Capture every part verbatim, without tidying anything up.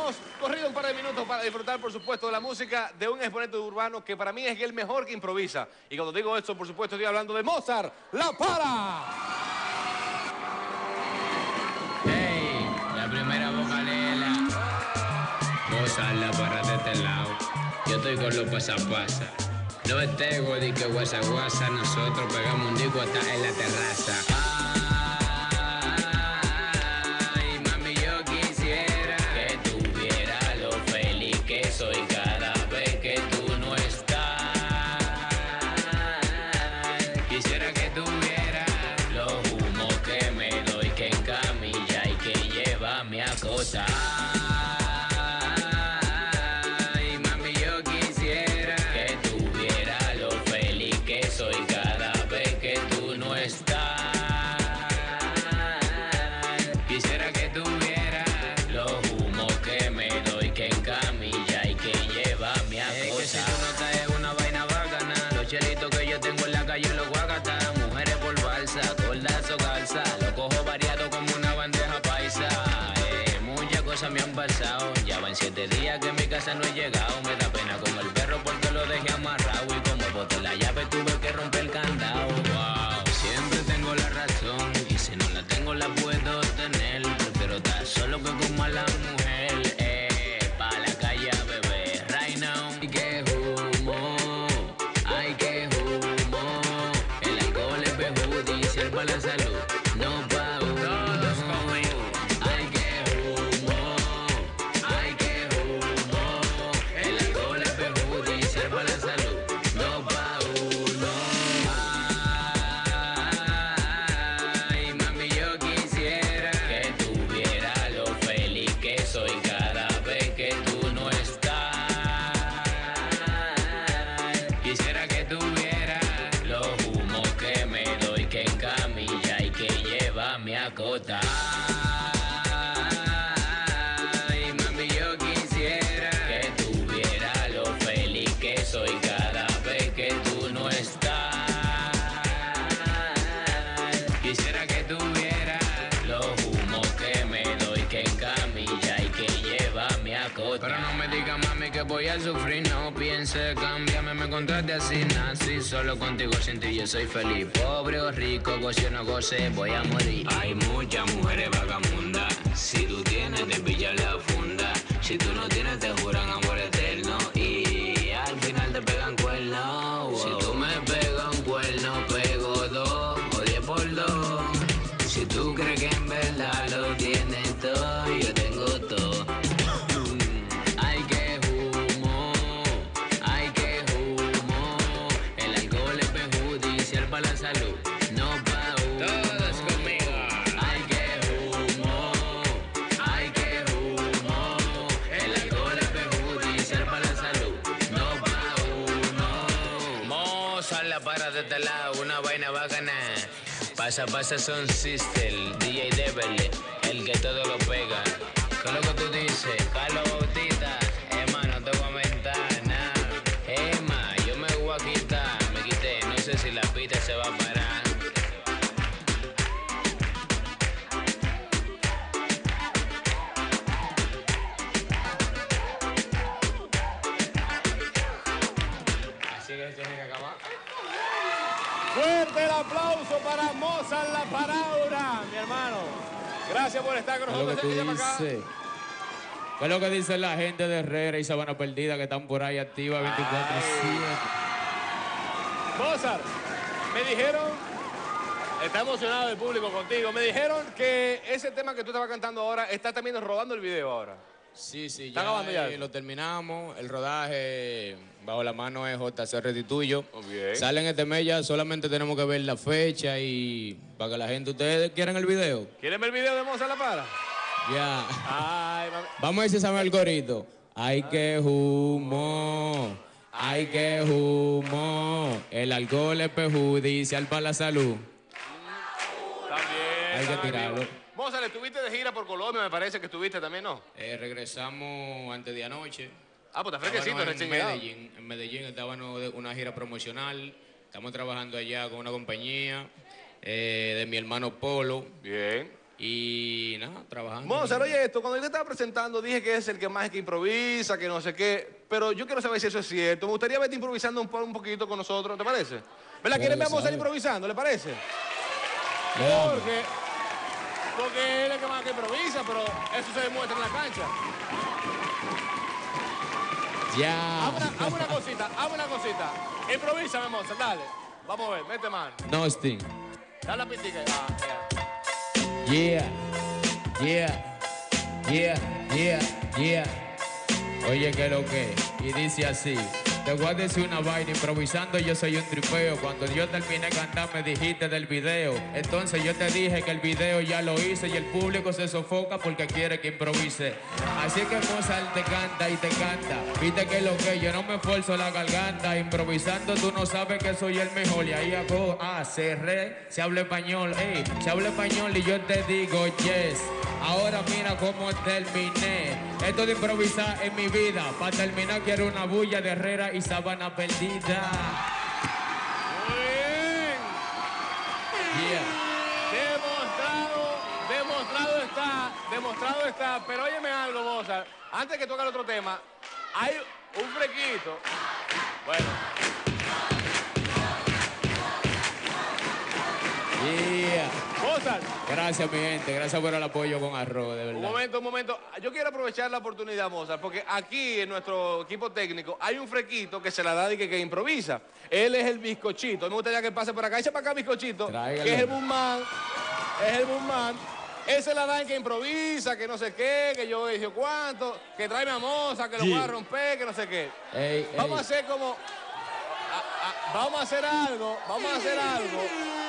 hemos corrido un par de minutos para disfrutar, por supuesto, de la música de un exponente urbano que para mí es el mejor que improvisa. Y cuando digo esto, por supuesto, estoy hablando de Mozart La Para. Hey, la primera vocalela. Mozart La Para de este lado. Yo estoy con los pasapasa. No es tego, di que guasa guasa. Nosotros pegamos un disco hasta en la terraza. Ay, mami, yo quisiera que tuviera lo feliz que soy cada vez que tú no estás. Quisiera que tuviera los humos que me doy, que en camilla y que llevarme a acostar. Quisiera que tuviera los humos que me doy, que en camilla y que llevarme a es que si tú no estás en una vaina bacana, los chelitos que yo tengo en la calle los voy a gastar. Mujeres por balsa, gordas o calza, lo cojo variado como una bandeja paisa. Eh, muchas cosas me han pasado, ya van siete días que en mi casa no he llegado. Me da pena con el perro porque lo dejé amarrado y como boté la llave tuve que romper el candado. Wow, siempre tengo la razón y si no la tengo la puedo tener. Prefiero estar solo que con mala mujer. Eh, pa' la calle a beber. Right now. Ay, que humo. Ay, que humo. El alcohol es perjudicial para la salud. No pa' uno. Todos conmigo. Ay, que humo. Ay, que humo. El alcohol es perjudicial para la salud. No pa' uno. Ay, mami, yo quisiera que tuviera lo feliz que soy cada vez que tú no estás. Quisiera que tuviera los humos que me doy, que en camilla y que llevarme a acostar. Ay, mami, yo quisiera que tuviera lo feliz que soy cada vez que tú no estás. Quisiera que tuviera los humos que me doy, que en camilla y que llevarme a acostar. Pero no me digas, mami, que voy a sufrir. No piense, cámbiame, me encontraste así. Nací solo contigo, sin ti yo soy feliz. Pobre o rico, goce o no goce, voy a morir. Hay muchas mujeres vagabundas. Si tú tienes, te pillan la funda. Si tú no tienes, te juran amor eterno. Y al final te pegan cuernos. Si tú me pegas un cuerno, pego dos o diez por dos. Si tú crees que en verdad lo tienes todo, yo tengo todo. Ay, que humo, ay, que humo. El alcohol es perjudicial para la salud, no pa' uno. Todos conmigo. Ay, que humo, ay, que humo. El alcohol es perjudicial para la salud, no pa' uno. Mozart La Para de este lado, una vaina bacana. Pasa, pasa son sister, D J Deverly, el que todo lo pega. ¿Qué es lo que tú dices? Carlos Bautista, Emma, no te voy a mentar nada. Emma, yo me voy a quitar, me quité, no sé si la pista se va a parar. Así que tiene que acabar. Fuerte el aplauso para Mozart La Paraura, mi hermano. Gracias por estar con ¿Qué es lo que nosotros. tú Acá. dices? ¿Qué es lo que dice la gente de Herrera y Sabana Perdida que están por ahí activas veinticuatro siete? Mozart, me dijeron, está emocionado el público contigo, me dijeron que ese tema que tú estabas cantando ahora está también rodando el video ahora. Sí, sí, ¿Está ya, acabando ya? eh, lo terminamos. El rodaje bajo la mano de J C Restituyo. Oh, bien. Sale en este mes ya, solamente tenemos que ver la fecha y para que la gente, ¿ustedes quieren el video? ¿Quieren ver el video de Mozart La Para? Ya. Ay, mami. Vamos a ver si sabe el corito. Ay, que humo, ay, que humo. El alcohol es perjudicial para la salud. También. Hay que está tirarlo. bien. Mozart, estuviste de gira por Colombia, me parece que estuviste también, ¿no? Eh, regresamos antes de anoche. Ah, pues está fresquecito, Estábamos recién en llegado. Medellín. En Medellín estábamos de una gira promocional. Estamos trabajando allá con una compañía eh, de mi hermano Polo. Bien. Y nada, trabajando. Mozart, oye esto, cuando yo te estaba presentando dije que es el que más es que improvisa, que no sé qué, pero yo quiero saber si eso es cierto. Me gustaría verte improvisando un, po- un poquito con nosotros, ¿te parece? ¿Verdad? ¿Quieren ver a Mozart improvisando? ¿Le parece? Porque, porque él es el que más que improvisa, pero eso se demuestra en la cancha. Ya. Hazme una, hazme una cosita, hazme una cosita. Improvísame, Mozart, dale. Vamos a ver, mete mano. Nostin. Dale la pitica. Ah, yeah. Yeah, yeah, yeah, yeah, yeah. Oye, que lo que, y dice así. Te voy a decir una vaina, improvisando yo soy un tripeo. Cuando yo terminé de cantar me dijiste del video. Entonces yo te dije que el video ya lo hice y el público se sofoca porque quiere que improvise. Así que Mozart te canta y te canta. Viste que lo que, yo no me esfuerzo la garganta. Improvisando tú no sabes que soy el mejor. Y ahí hago, ah, cerré, se habla español, ey, se habla español y yo te digo yes. Ahora mira cómo terminé. Esto de improvisar en mi vida. Para terminar quiero una bulla de Herrera y Sabana Perdida. Muy bien. Yeah. Demostrado, demostrado está, demostrado está. Pero óyeme algo, Mozart. Antes que toque el otro tema, hay un frequito. Bueno. Yeah. Mozart. Gracias, mi gente. Gracias por el apoyo con arroz, de Un verdad. momento, un momento. Yo quiero aprovechar la oportunidad, Mozart, porque aquí en nuestro equipo técnico hay un frequito que se la da y que, que improvisa. Él es el bizcochito. Me gustaría que pase por acá. Echa para acá, bizcochito. Tráigalo. Que es el boomman. Es el boomman. Él se la da en que improvisa, que no sé qué, que yo dije cuánto, que tráeme a Mozart, que lo Sí. voy a romper, que no sé qué. Ey, Vamos a ey. hacer como... a- a- vamos a hacer algo, vamos a hacer algo.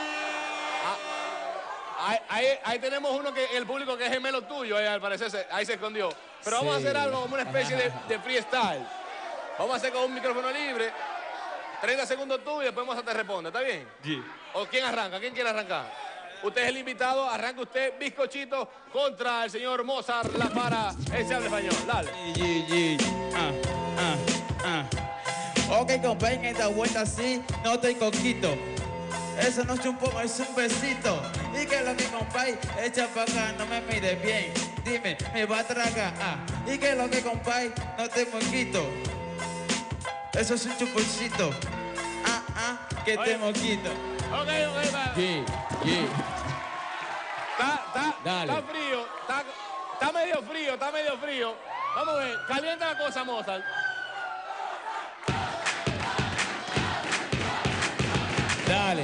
Ahí, ahí, ahí tenemos uno que el público que es gemelo tuyo, ahí, al parecer se- ahí se escondió. Pero vamos a Sí. hacer algo como una especie de, de freestyle. Vamos a hacer con un micrófono libre, treinta segundos tú y después Mozart te responde, ¿está bien? Sí. ¿O quién arranca? ¿Quién quiere arrancar? Usted es el invitado, arranca usted, bizcochito, contra el señor Mozart La Para. Él se habla español, dale. Yi, yi, ah, ah, ah. Ok, compa, en esta vuelta sí, no estoy coquito. Eso no es un poco, es un besito. Y que lo que compay, echa pa' acá, no me mires bien. Dime, me va a tragar. Ah. Y que lo que compay, no te moquito. Eso es un chuponcito. Ah, ah, que Oye. te moquito. Ok, ok, va. Yeah, yeah. Está, está, Dale. está frío, está, está medio frío, está medio frío. Vamos a ver, calienta la cosa, Mozart. Dale.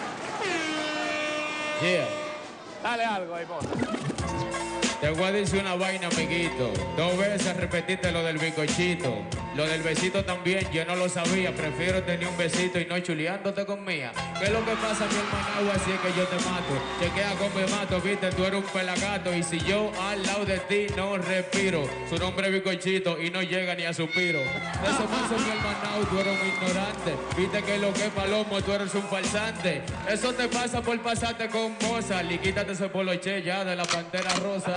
Yeah. Dale algo ahí, Mozart. Te voy a decir una vaina, amiguito. Dos veces repetiste lo del bizcochito. Lo del besito también, yo no lo sabía. Prefiero tener un besito y no chuleándote con mía. ¿Qué es lo que pasa, mi hermano? Así es que yo te mato. Te quedas con mi mato, viste, tú eres un pelagato. Y si yo al lado de ti no respiro, su nombre es bizcochito y no llega ni a suspiro. Ese paso, mi hermano, tú eres un ignorante. Viste que lo que es palomo, tú eres un falsante. Eso te pasa por pasarte con Mozart. Y quítate ese poloche ya de la pantera rosa.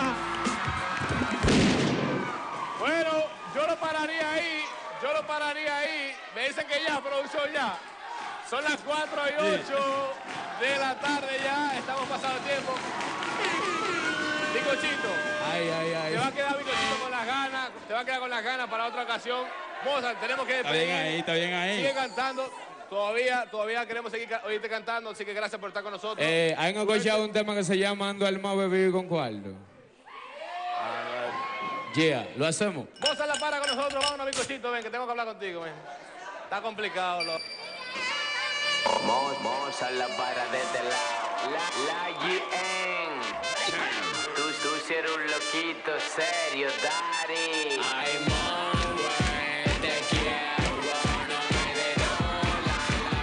Bueno, yo lo pararía ahí, yo lo pararía ahí. Me dicen que ya, producción ya. Son las cuatro y ocho de la tarde ya, estamos pasando el tiempo. Bizcochito, Ay, ay, te va a ay. quedar Bizcochito con las ganas, te va a quedar con las ganas para otra ocasión. Mozart, tenemos que Está despedir. bien ahí, está bien ahí. Sigue cantando. Todavía, todavía queremos seguir ca- oírte cantando, así que gracias por estar con nosotros. Eh, ¿Han escuchado un tema que se llama Ando al más bebido con cuarto? Yeah, lo hacemos. Mozart La Para con nosotros, vámonos, Bizcochito, ven, que tengo que hablar contigo, ven. Está complicado, lo. Mo- Mozart La Para desde la, la, la G N. Tú, tú si eres un loquito serio, daddy. Ay, mo, güey, te quiero, no me de dólar,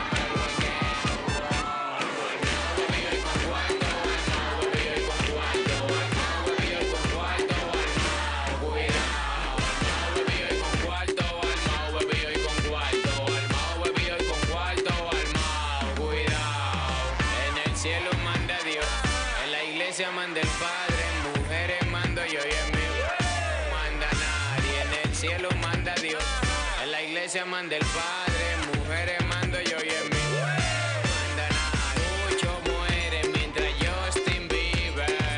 la bebido y con cuarto, al bebido y con cuarto, al bebido y con cuarto, al cuidado, al bebido y con cuarto, al bebido y con cuarto, al bebido y con cuarto, al cuidado. En el cielo manda Dios, en la iglesia manda el Padre, en mujeres mando yo y en mí manda nadie. En el cielo manda Dios, en la iglesia manda el Padre, en mujeres mando yo y en mí manda nadie. Muchos mueren mientras Justin Bieber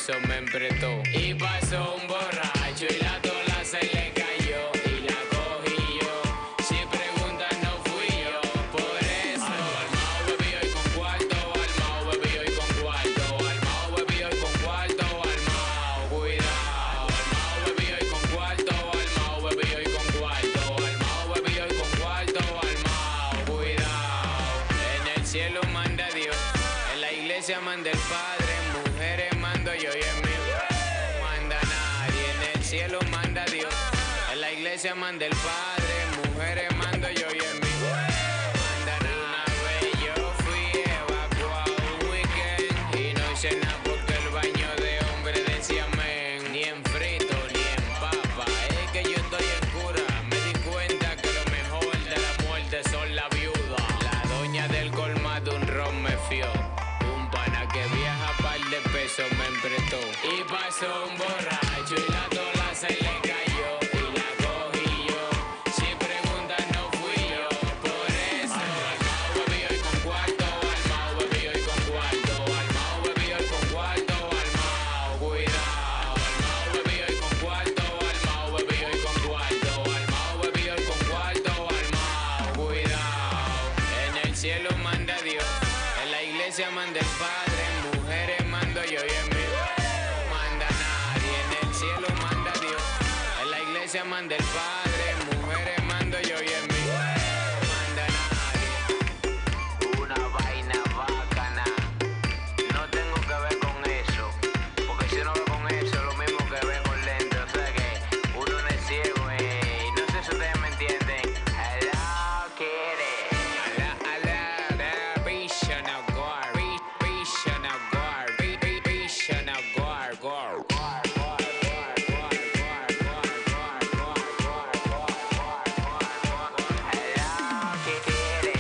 pesos me emprestó. Y pasó un borracho y la tola se le cayó. Y la cogí yo, si preguntan no fui yo. Por eso, Almao bebí hoy con cuarto, Almao bebí hoy con cuarto, Almao bebí hoy con cuarto, Almao, cuidado. Almao bebí hoy con cuarto, Almao bebí hoy con cuarto, Almao bebí hoy con cuarto, Almao, cuidado. En el cielo manda Dios, en la iglesia manda el Padre, mujeres mando yo y en mí manda nadie. En el cielo manda Dios, en la iglesia manda el Padre, mujeres mando yo y en mí manda nadie. Una vez yo fui evacuado un weekend y no hice nada porque el baño de hombre decía amén. Ni en frito ni en papa, es que yo estoy en cura. Me di cuenta que lo mejor de la muerte son la viuda. La doña del colmado un ron me fió. Un pana que viaja par de pesos me emprestó. Y pasó un borracho y la tola se le cayó. Y la cogí yo, si preguntan no fui yo. Por eso, Almao bebí hoy con cuarto, Almao bebí hoy con cuarto, Almao bebí hoy con cuarto, Almao, cuidado. Almao bebí hoy con cuarto, Almao bebí hoy con cuarto, Almao bebí hoy con cuarto, Almao, cuidado. En el cielo manda Dios, en la iglesia manda el Padre, mujeres mando yo y en mí manda nadie. En el cielo manda Dios, en la iglesia manda el Padre, mujeres mando yo y en mí manda nadie. Una vaina bacana, no tengo que ver con eso, porque si uno ve con eso es lo mismo que ve con lente, o sea que uno no es ciego, eh, y no sé si ustedes me entienden. Hello, quiere. Ala, ala, ala, vision of God, vi- vision of God, vi- vi- vision of God, God, God, God, God, God, God, God, God, God, God, God, God. Hello, quiere.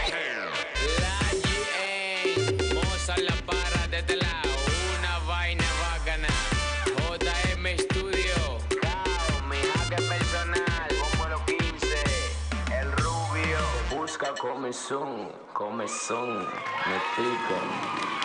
La G A, Mozart la para de este lado, una vaina bacana. J M Studio, Cao, mi hacker personal, como los quince, el rubio. Busca comezón, comezón, me pico.